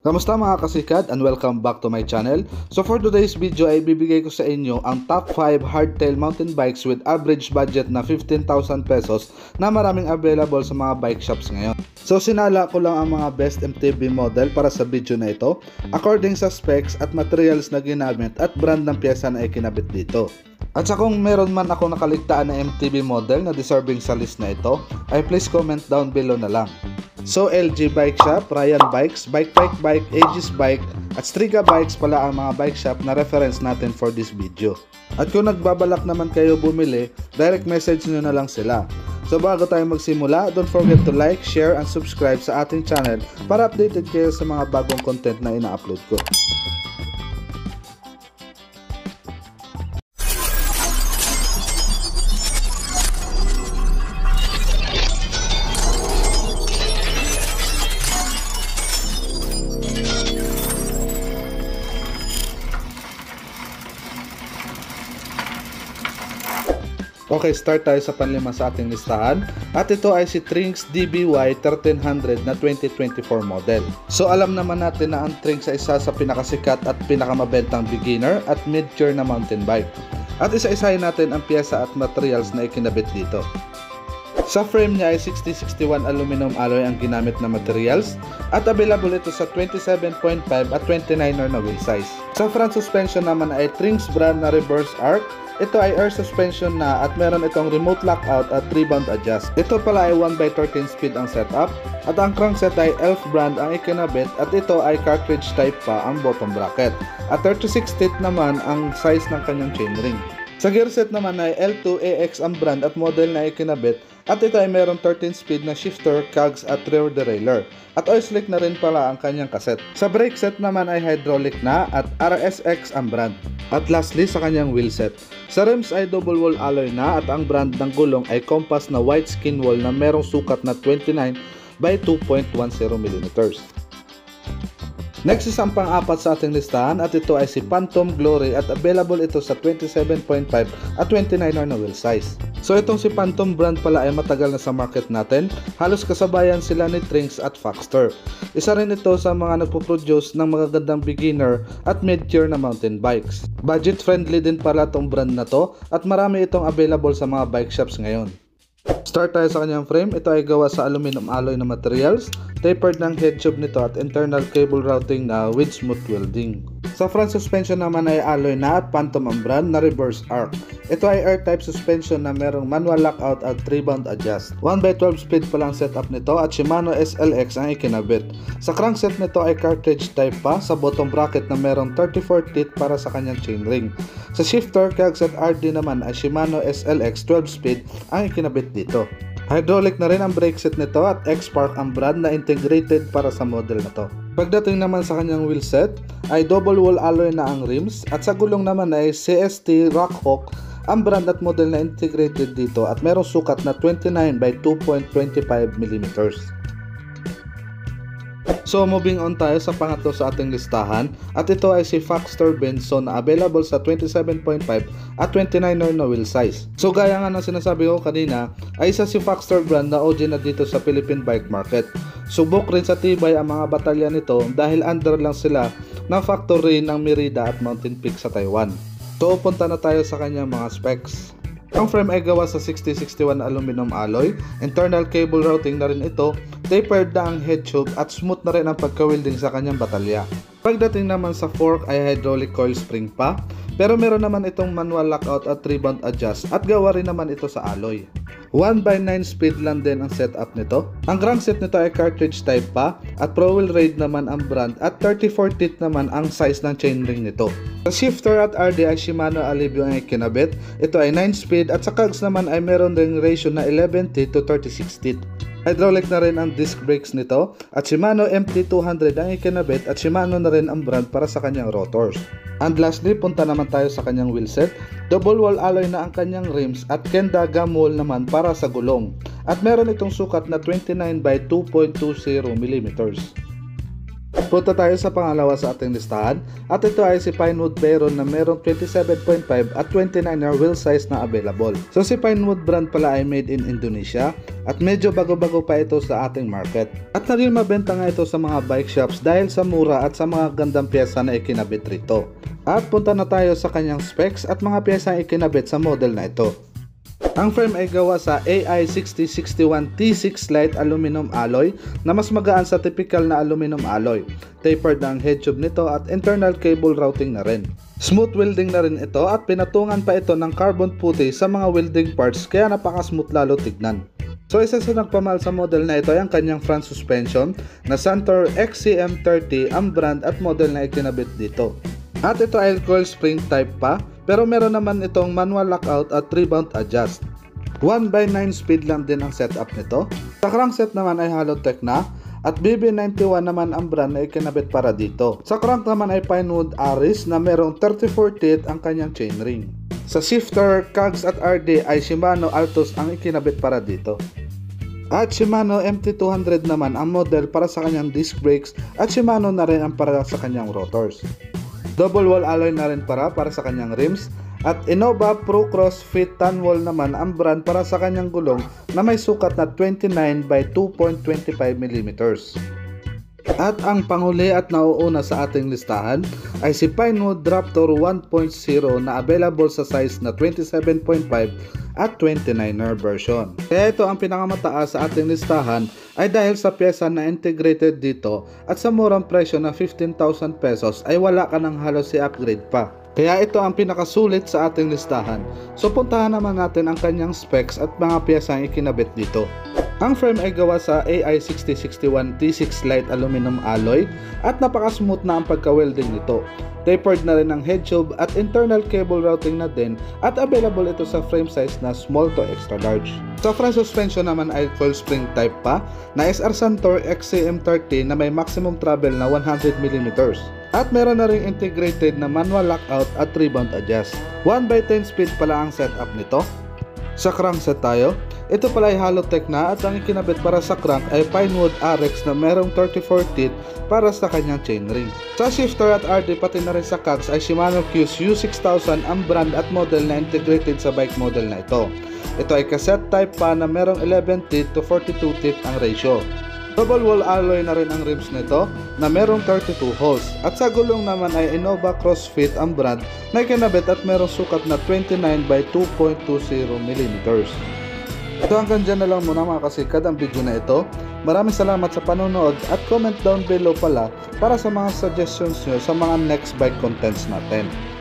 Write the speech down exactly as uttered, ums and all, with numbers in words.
Kamusta mga kasikat and welcome back to my channel. So for today's video ay bibigay ko sa inyo ang top five hardtail mountain bikes with average budget na fifteen thousand pesos na maraming available sa mga bike shops ngayon. So sinala ko lang ang mga best M T B model para sa video na ito according sa specs at materials na ginamit at brand ng pyesa na ikinabit dito. At sa kung meron man ako nakaligtaan na M T B model na deserving sa list na ito ay please comment down below na lang. So L G Bike Shop, Ryan Bikes, Bike Bike Bike, Aegis Bike at Striga Bikes pala ang mga bike shop na reference natin for this video. At kung nagbabalak naman kayo bumili, direct message nyo na lang sila. So bago tayo magsimula, don't forget to like, share and subscribe sa ating channel para updated kayo sa mga bagong content na ina-upload ko. Okay, start tayo sa panlima sa ating listahan. At ito ay si Trinx D B Y thirteen hundred na twenty twenty-four model. So alam naman natin na ang Trinx ay isa sa pinakasikat at pinakamabentang beginner at mid-tier na mountain bike. At isa-isahin natin ang pyesa at materials na ikinabit dito. Sa frame niya ay sixty sixty-one aluminum alloy ang ginamit na materials at available ito sa twenty-seven point five at twenty-niner na wheel size. Sa front suspension naman ay Trinx brand na reverse arc. Ito ay air suspension na at meron itong remote lockout at rebound adjust. Ito pala ay one by thirteen speed ang setup at ang crankset ay Elf brand ang ikinabit at ito ay cartridge type pa ang bottom bracket. At thirty-six teeth naman ang size ng kanyang chainring. Sa gearset naman ay L two A X ang brand at model na ikinabit at ito ay meron thirteen speed na shifter, cogs at rear derailleur. At oil slick na rin pala ang kanyang kaset. Sa brake set naman ay hydraulic na at R S X ang brand. At lastly sa kanyang wheel set. Sa rims ay double wall alloy na at ang brand ng gulong ay Compass na white skin wall na merong sukat na twenty-nine by two point one zero millimeters. Next is ang pang-apat sa ating listahan at ito ay si Phantom Glory at available ito sa twenty-seven point five at twenty-niner na wheel size. So itong si Phantom brand pala ay matagal na sa market natin. Halos kasabayan sila ni Trinx at Foxster. Isa rin ito sa mga nagpo-produce ng magagandang beginner at mid-tier na mountain bikes. Budget friendly din pala itong brand na to at marami itong available sa mga bike shops ngayon. Start tayo sa kanyang frame. Ito ay gawa sa aluminum alloy na materials, tapered ng head tube nito at internal cable routing na with smooth welding. Sa front suspension naman ay alloy na at Phantom ang brand na reverse arc. Ito ay air type suspension na merong manual lockout at rebound adjust. one by twelve speed pa lang setup nito at Shimano S L X ang ikinabit. Sa crankset nito ay cartridge type pa sa bottom bracket na merong thirty-four teeth para sa kanyang chainring. Sa shifter, cogs at R D naman ay Shimano S L X twelve speed ang ikinabit dito. Hydraulic na rin ang brake set nito at X-Spark ang brand na integrated para sa model na to. Pagdating naman sa kanyang wheel set ay double wall alloy na ang rims at sa gulong naman ay C S T Rockhawk ang brand at model na integrated dito at merong sukat na twenty-nine by two point two five millimeters. So moving on tayo sa pangatlo sa ating listahan at ito ay si Foxster Benson na available sa twenty-seven point five at twenty-niner na wheel size. So gaya nga ng sinasabi ko kanina ay isa si Foxster brand na O G na dito sa Philippine bike market. Subok rin sa tibay ang mga batalya nito dahil under lang sila ng factory ng Merida at Mountain Peak sa Taiwan. So punta na tayo sa kanyang mga specs. Ang frame ay gawa sa sixty sixty-one aluminum alloy, internal cable routing na rin ito, tapered na ang head tube at smooth na rin ang pagka-welding sa kanyang batalya. Pagdating naman sa fork ay hydraulic coil spring pa, pero meron naman itong manual lockout at rebound adjust at gawa rin naman ito sa alloy. one by nine speed lang din ang setup nito. Ang crankset nito ay cartridge type pa at Pro Wheel Ride naman ang brand at thirty-four teeth naman ang size ng chainring nito. Sa shifter at R D ay Shimano Alivio ang ikinabit. Ito ay nine speed at sa cogs naman ay meron ding ratio na eleven teeth to thirty-six teeth. Hydraulic na rin ang disc brakes nito at Shimano M T two hundred ang ikinabit at Shimano na rin ang brand para sa kanyang rotors. And lastly, punta naman tayo sa kanyang wheel set. Double wall alloy na ang kanyang rims at Kenda gum wall naman para sa gulong. At meron itong sukat na twenty-nine by two point two zero millimeters. Punta tayo sa pangalawa sa ating listahan at ito ay si Pinewood Veyron na merong twenty-seven point five at twenty-nine er wheel size na available. So si Pinewood brand pala ay made in Indonesia at medyo bago-bago pa ito sa ating market. At naging mabenta nga ito sa mga bike shops dahil sa mura at sa mga gandang pyesa na ikinabit rito. At punta na tayo sa kanyang specs at mga pyesa ikinabit sa model na ito. Ang frame ay gawa sa A I sixty sixty-one T six Lite aluminum alloy na mas magaan sa typical na aluminum alloy. Tapered na ang head tube nito at internal cable routing na rin. Smooth welding na rin ito at pinatungan pa ito ng carbon putty sa mga welding parts kaya napaka-smooth lalo tignan. So isa sa nagpamahal sa model na ito ay ang kanyang front suspension na Santor X C M thirty ang brand at model na ikinabit dito. At ito ay coil spring type pa, pero meron naman itong manual lockout at rebound adjust. one by nine speed lang din ang setup nito. Sa crankset naman ay Halotech na at B B ninety-one naman ang brand na ikinabit para dito. Sa crank naman ay Pinewood Aris na merong thirty-four teeth ang kanyang chainring. Sa shifter, cogs at R D ay Shimano Altos ang ikinabit para dito. At Shimano M T two hundred naman ang model para sa kanyang disc brakes at Shimano na rin ang para sa kanyang rotors. Double wall alloy na rin para para sa kanyang rims at Innova Pro Cross Fit Tan Wall naman ang brand para sa kanyang gulong na may sukat na twenty-nine by two point two five millimeters. At ang panghuli at nauuna sa ating listahan ay si Pinewood Raptor one point oh na available sa size na twenty-seven point five at twenty-nine er version. Kaya ito ang pinakamataas sa ating listahan ay dahil sa pyesa na integrated dito at sa murang presyo na fifteen thousand pesos ay wala ka ng halos i-upgrade pa. Kaya ito ang pinakasulit sa ating listahan. So puntahan naman natin ang kanyang specs at mga pyesa ang ikinabit dito. Ang frame ay gawa sa A I sixty sixty-one T six Lite aluminum alloy at napaka-smooth na ang pagka-welding nito. Tapered na rin ang head tube at internal cable routing na din at available ito sa frame size na small to extra large. Sa front suspension naman ay coil spring type pa na S R Santor X C M thirty na may maximum travel na one hundred millimeters. At meron na rin integrated na manual lockout at rebound adjust. one by ten speed pala ang setup nito. Sa crankset tayo, ito pala ay Halotech na at ang ikinabit para sa crank ay Pinewood R X na merong thirty-four teeth para sa kanyang chainring. Sa shifter at R D pati na rin sa cogs ay Shimano Q S U six thousand ang brand at model na integrated sa bike model na ito. Ito ay cassette type pa na merong eleven teeth to forty-two teeth ang ratio. Double wall alloy na rin ang rims nito na merong thirty-two holes. At sa gulong naman ay Innova CrossFit ang brand na ikinabit at merong sukat na twenty-nine by two point two zero millimeters. Ito hanggang dyan na lang muna mga kasikad ang video na ito. Maraming salamat sa panonood at comment down below pala para sa mga suggestions nyo sa mga next bike contents natin.